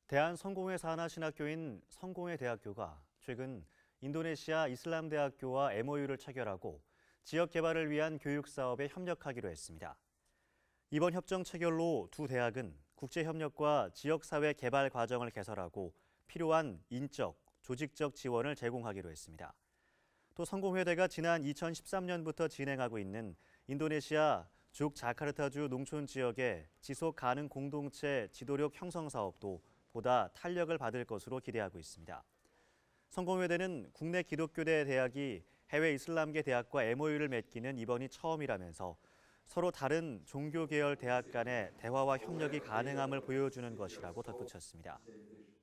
대한성공회사 하나신학교인 성공회대학교가 최근 인도네시아 이슬람대학교와 MOU를 체결하고 지역 개발을 위한 교육 사업에 협력하기로 했습니다. 이번 협정 체결로 두 대학은 국제협력과 지역사회 개발 과정을 개설하고 필요한 인적, 조직적 지원을 제공하기로 했습니다. 또 성공회대가 지난 2013년부터 진행하고 있는 인도네시아 조그자카르타주 농촌 지역의 지속 가능 공동체 지도력 형성 사업도 보다 탄력을 받을 것으로 기대하고 있습니다. 성공회대는 국내 기독교대 대학이 해외 이슬람계 대학과 MOU를 맺기는 이번이 처음이라면서 서로 다른 종교 계열 대학 간의 대화와 협력이 가능함을 보여주는 것이라고 덧붙였습니다.